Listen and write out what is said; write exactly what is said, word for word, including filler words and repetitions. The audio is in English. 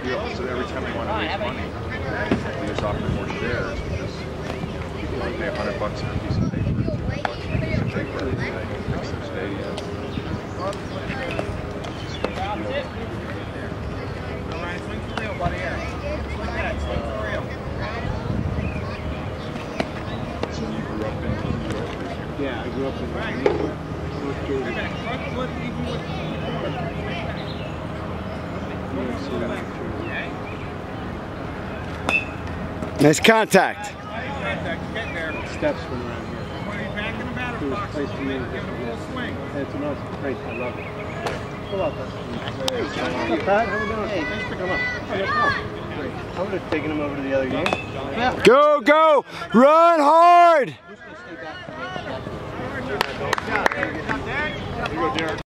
deal. So every time they want to raise money, we just offer more shares because people want to pay a hundred bucks for a piece of paper, two hundred bucks for a piece of paper, and they go fix their stadium. So you grew up in New York? Yeah, I grew up in New York. Nice contact. Steps from around here. It was placed to me. It's a nice place. I love it. Pull up. What's up, Pat? How we doing? Hey, thanks for coming up. Oh, no problem. Great. I would have taken him over to the other game. Yeah. Go, go! Run hard! Here you go, Derek.